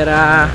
galera.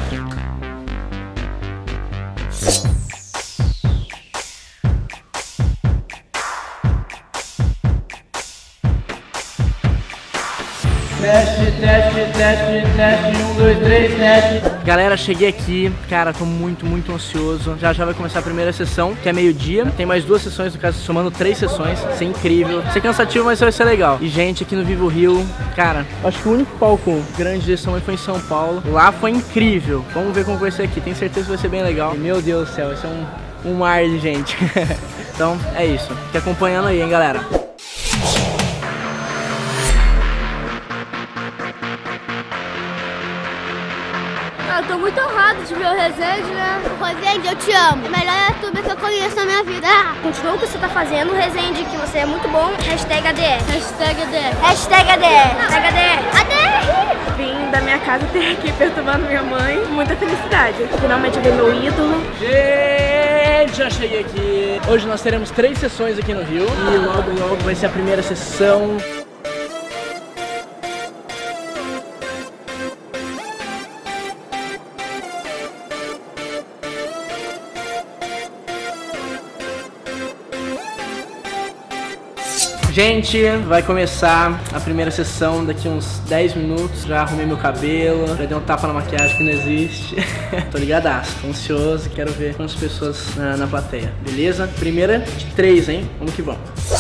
Teste, 1, 2, 3, teste. Galera, cheguei aqui, cara, tô muito ansioso. Já vai começar a primeira sessão, que é meio-dia. Tem mais 2 sessões, no caso, somando 3 sessões. Isso é incrível. Vai ser cansativo, mas vai ser legal. E, gente, aqui no Vivo Rio, cara, acho que o único palco grande desse tamanho foi em São Paulo. Lá foi incrível. Vamos ver como vai ser aqui. Tenho certeza que vai ser bem legal. E, meu Deus do céu, vai ser um mar de gente. Então, é isso. Fique acompanhando aí, hein, galera. Eu tô muito honrado de ver o Rezende, né? Rezende, eu te amo. O melhor youtuber que eu conheço na minha vida. Continua o que você tá fazendo, Rezende, que você é muito bom. Hashtag ADR. Hashtag ADR. Hashtag ADR. Hashtag ADR. ADR! Vim da minha casa ter aqui perturbando minha mãe. Muita felicidade. Finalmente eu vi meu ídolo. Gente, já cheguei aqui. Hoje nós teremos 3 sessões aqui no Rio. E logo vai ser a primeira sessão. Gente, vai começar a primeira sessão daqui uns 10 minutos. Já arrumei meu cabelo, já dei um tapa na maquiagem que não existe. Tô ligadaço, tô ansioso, quero ver quantas pessoas na plateia, beleza? Primeira de 3, hein? Vamos que vamos.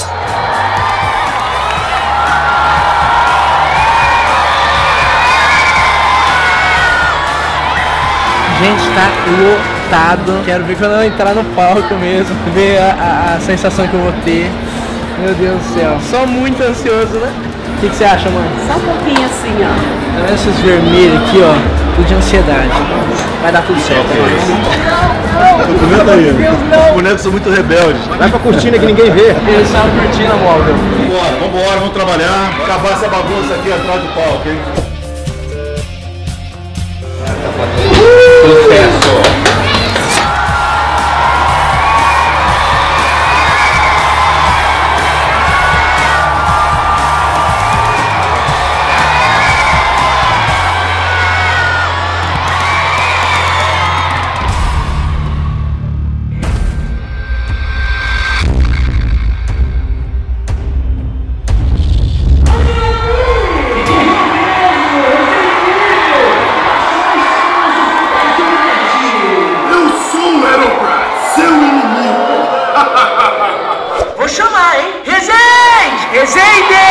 Gente, tá lotado. Quero ver quando eu entrar no palco mesmo, ver a sensação que eu vou ter. Meu Deus do céu, só muito ansioso, né? O que você acha, mãe? Só um pouquinho assim, ó. Olha esses vermelhos aqui, ó, tudo de ansiedade. Vai dar tudo certo, mas... Comenta aí. Os bonecos são muito rebeldes. Vai pra cortina que ninguém vê. Eles são a cortina móvel. Vambora, vamos trabalhar. Acabar essa bagunça aqui atrás do palco, hein? Sucesso! Vou chamar, hein? Rezende! Rezende!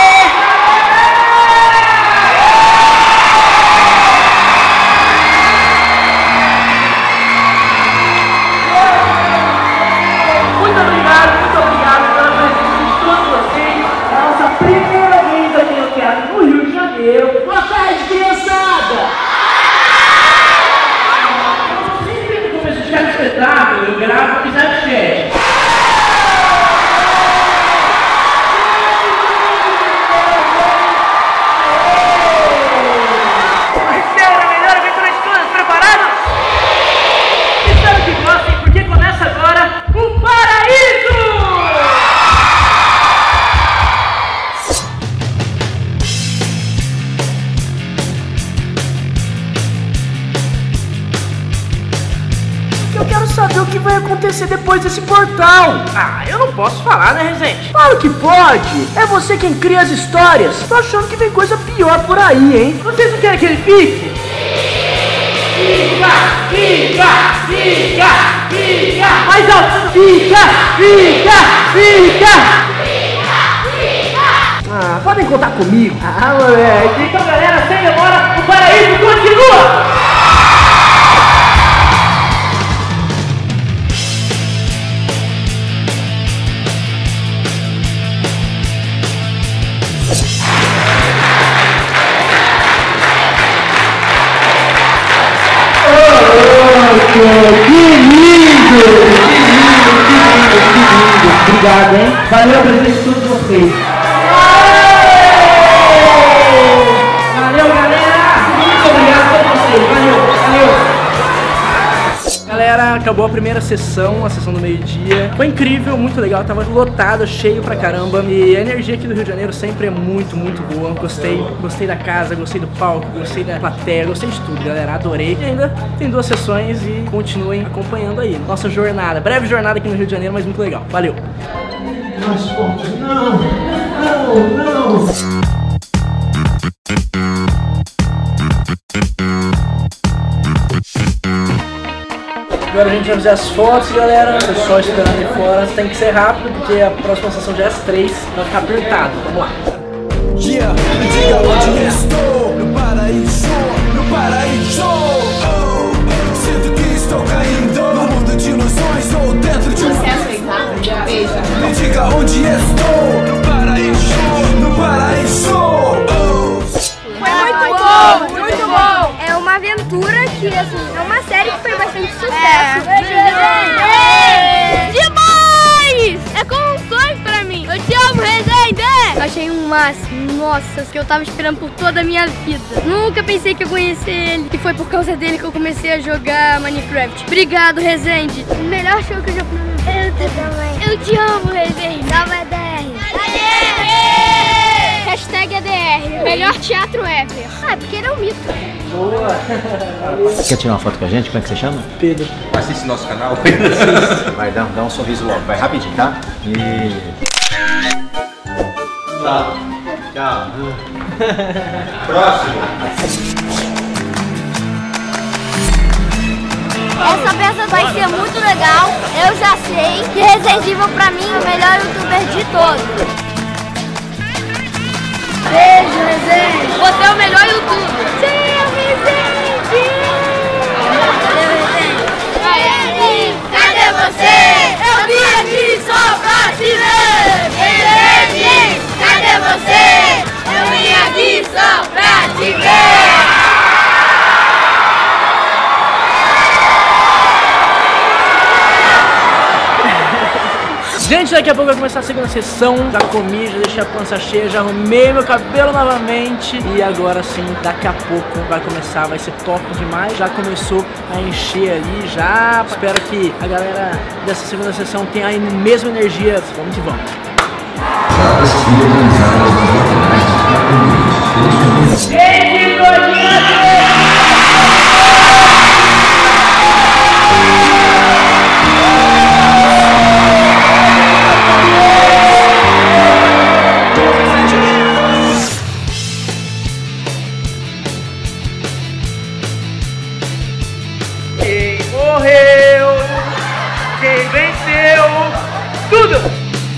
Muito obrigado pela presença de todos vocês. É a nossa primeira vez aqui no teatro no Rio de Janeiro. Boa tarde, criançada! Sempre no começo de cada espetáculo eu gravo um episódio de chat. Eu quero saber o que vai acontecer depois desse portal. Ah, eu não posso falar, né, Rezende? Claro que pode. É você quem cria as histórias. Tô achando que vem coisa pior por aí, hein? Vocês não querem que ele fique? Fica! Mais alto! Fica! Ah, podem contar comigo. Ah, moleque. Então, galera, sem demora, o paraíso continua! Que lindo! Obrigado, hein? Valeu a presença de todos vocês. Valeu, galera! Muito obrigado a todos vocês. Valeu! Galera, acabou a primeira sessão, a sessão do meio-dia. Foi incrível, muito legal, tava lotado, cheio pra caramba. E a energia aqui do Rio de Janeiro sempre é muito, muito boa. Gostei da casa, gostei do palco, gostei da plateia, gostei de tudo, galera. Adorei. E ainda tem 2 sessões e continuem acompanhando aí nossa jornada. Breve jornada aqui no Rio de Janeiro, mas muito legal. Valeu! Não! Agora a gente vai fazer as fotos, galera. O pessoal esperando ali fora. Tem que ser rápido, porque a próxima sessão já é às 3. Vai ficar apertado. Vamos lá. Yeah, me diga onde estou. No paraíso, no paraíso. Oh, sinto que estou caindo no mundo de ilusões ou dentro de um... Beijo. Me diga onde estou. No paraíso, no paraíso. Oh. Foi muito bom, muito bom. É uma aventura que, assim, é uma série que foi bastante sucesso. Demais! É como um sonho pra mim. Eu te amo, Resende! Achei um máximo, nossa, que eu tava esperando por toda a minha vida. Nunca pensei que eu conheci ele. E foi por causa dele que eu comecei a jogar Minecraft. Obrigado, Resende. O melhor show que eu já fui na minha vida. Eu também. Eu te amo, Resende. Salve ADR. Hashtag ADR. Melhor teatro ever. Ah, porque ele é um mito. Boa! Quer tirar uma foto com a gente? Como é que você chama? Pedro. Assiste nosso canal. Vai dar um sorriso logo, vai rapidinho, tá? E... Tchau. Tchau. Próximo. Essa peça vai ser muito legal. Eu já sei que Resident Evil pra mim é o melhor youtuber de todos. Beijo, Resende! Você é o melhor youtuber! Sim, Resende! Cadê você? Eu vim aqui só pra te ver! Resende! Cadê você? Eu vim aqui só pra te ver! Gente, daqui a pouco vai começar a segunda sessão. Já comi, já deixei a pança cheia, já arrumei meu cabelo novamente. E agora sim, daqui a pouco vai começar, vai ser top demais. Já começou a encher ali, já. Espero que a galera dessa segunda sessão tenha a mesma energia. Vamos que vamos. Quem morreu, quem venceu, tudo!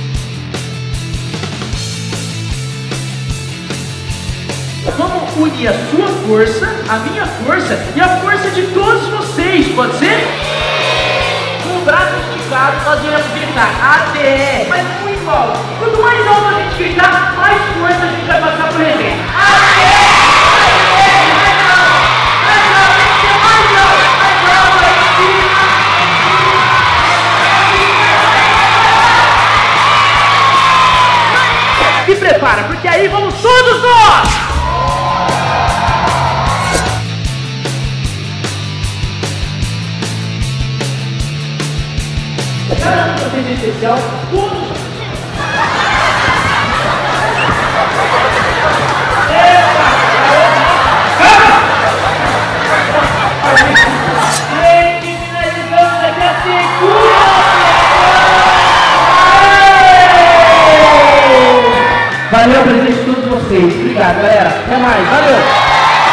Vamos unir a sua força, a minha força e a força de todos vocês, pode ser? Com o braço esticado, nós iremos gritar ADR, mas muito igual. Quanto mais alto a gente gritar, mais força a gente vai passar pro Resende. ADR! Se prepara, porque aí vamos todos nós! Cada um especial, todos! Finalizando daqui a segunda! Valeu, presente de todos vocês. Obrigado, galera. Até mais. Valeu.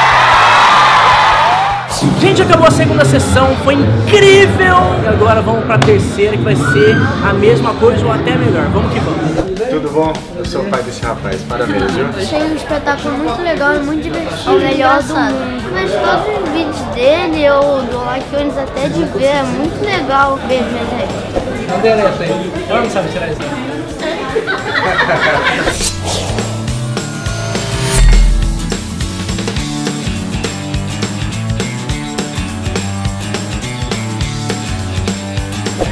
Gente, acabou a segunda sessão. Foi incrível. E agora vamos pra terceira, que vai ser a mesma coisa ou até melhor. Vamos que vamos. Tudo bom? Eu sou o pai desse rapaz. Parabéns, viu? Achei um espetáculo muito legal e muito divertido. É o melhor do mundo. Mas todos os vídeos dele ou do iTunes até de ver. É muito legal ver mesmo. Cadê a letra aí? Eu não sabe tirar isso.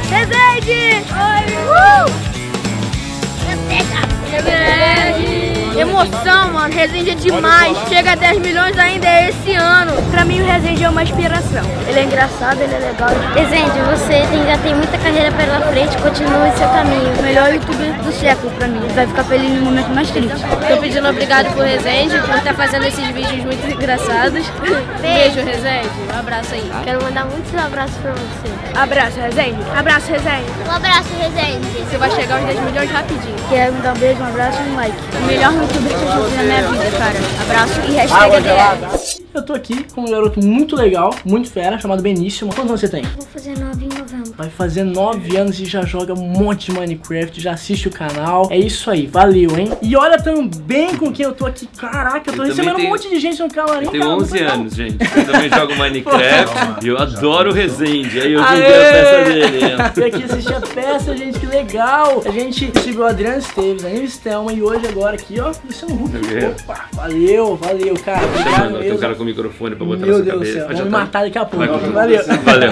Resende! Oi! Resende! Emoção, mano. Resende é demais. Chega a 10 milhões ainda esse ano. Pra mim o Resende é uma inspiração. Ele é engraçado, ele é legal. Resende, você já tem muita carreira pela frente. Continue seu caminho. O melhor youtuber do século pra mim. Ele vai ficar feliz no momento mais triste. Tô pedindo obrigado pro Resende por estar fazendo esses vídeos muito engraçados. Beijo, Resende. Um abraço aí. Quero mandar muitos abraços pra você. Abraço, Resende. Abraço, Resende. Um abraço, Resende. Você vai chegar aos 10 milhões rapidinho. Quero me dar um beijo, um abraço e um like. O melhor youtuber que eu já vi na minha vida, cara. Abraço e hashtag ADR. Eu tô aqui com um garoto muito legal, muito fera, chamado Benício. Quantos anos você tem? Vou fazer 9 em novembro. Vai fazer 9 anos e já joga um monte de Minecraft, já assiste o canal. É isso aí, valeu, hein? E olha também com quem eu tô aqui. Caraca, eu tô recebendo um monte de gente no camarim. Eu tenho 11 anos, gente. Eu também jogo Minecraft e eu adoro o Resende. Aí eu joguei a peça dele. Vim aqui assistir a peça, gente, que legal. A gente recebeu o Adriano Esteves, a Nívia Stelma e hoje agora aqui, ó, Luciano Huck. Opa, valeu, cara. Obrigado mesmo. Tem um cara com o microfone pra botar Meu na sua Deus cabeça. do céu, vamos me matar daqui a pouco. Valeu. Valeu.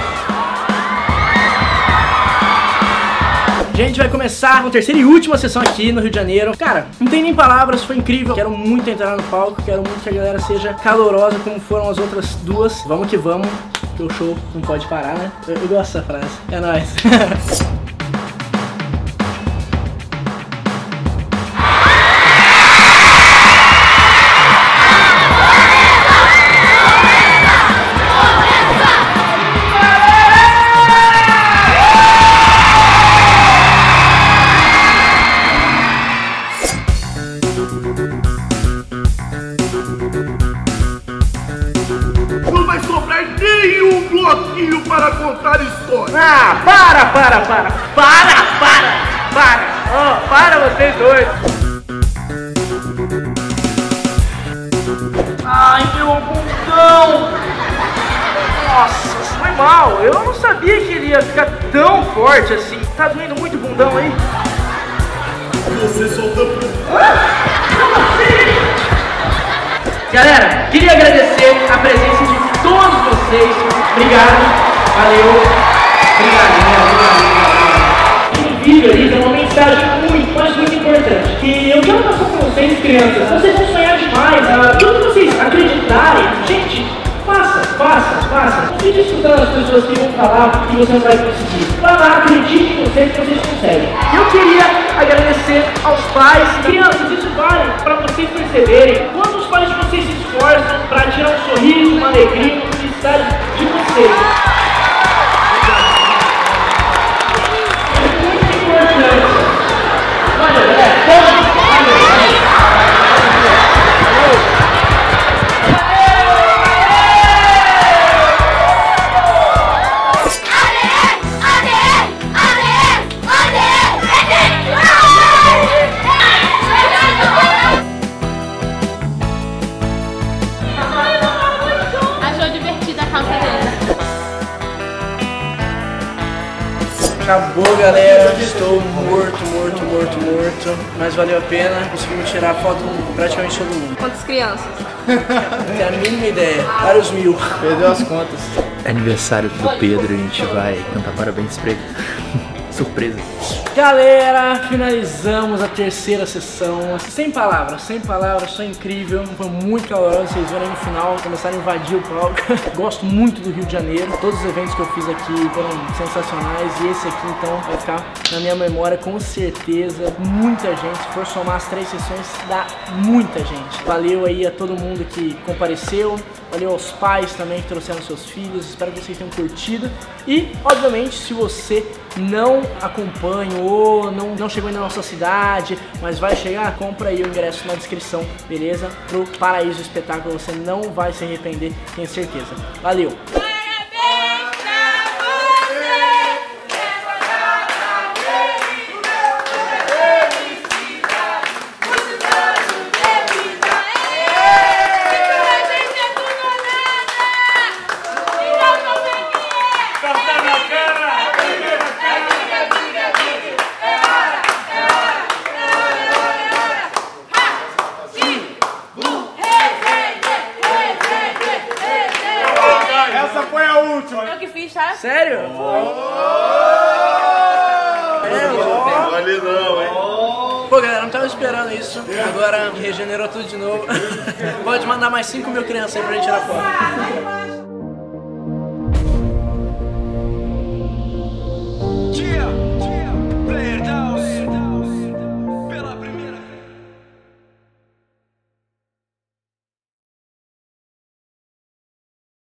A gente vai começar a terceira e última sessão aqui no Rio de Janeiro. Cara, não tem nem palavras, foi incrível. Quero muito entrar no palco, quero muito que a galera seja calorosa como foram as outras duas. Vamos que vamos, porque o show não pode parar, né? Eu gosto dessa frase. É nóis. Não vai sobrar nenhum bloquinho para contar história. Ah, para! Ó, para vocês dois! Ai, meu bundão! Nossa, foi mal! Eu não sabia que ele ia ficar tão forte assim. Tá doendo muito o bundão aí? Você soltou. Galera, queria agradecer a presença de todos vocês. Obrigado, valeu. Obrigado. Esse vídeo ali tem uma mensagem muito importante. Que eu quero passar pra vocês, crianças. Vocês vão sonhar demais. Tudo que vocês acreditarem, gente, faça. Não fique escutando as pessoas que vão falar que você não vai conseguir. Vai lá, acredite em vocês que vocês conseguem. E eu queria agradecer aos pais. Crianças, isso vale para vocês perceberem quanto os pais de vocês se esforçam para tirar um sorriso, uma alegria, uma felicidade de vocês. É muito importante. Olha, galera, acabou, galera. Estou morto. Mas valeu a pena. Conseguimos tirar foto com praticamente todo mundo. Quantas crianças? Não tenho a mínima ideia. Vários mil. Perdeu as contas. É aniversário do Pedro e a gente vai cantar parabéns pra ele. Surpresa. Galera, finalizamos a terceira sessão. Sem palavras, foi incrível. Foi muito caloroso, vocês viram aí no final, começaram a invadir o palco. Gosto muito do Rio de Janeiro. Todos os eventos que eu fiz aqui foram sensacionais. E esse aqui, então, vai ficar na minha memória com certeza. Muita gente, se for somar as 3 sessões, dá muita gente. Valeu aí a todo mundo que compareceu. Valeu aos pais também que trouxeram seus filhos. Espero que vocês tenham curtido. E, obviamente, se você não acompanha ou não chegou ainda na nossa cidade, mas vai chegar, compra aí o ingresso na descrição, beleza? Pro Paraíso Espetáculo, você não vai se arrepender, tenho certeza. Valeu! Sério? Vale não, hein? Pô, galera, não tava esperando esperando isso. Agora regenerou tudo de novo. Pode mandar mais 5 mil crianças aí pra gente tirar foto.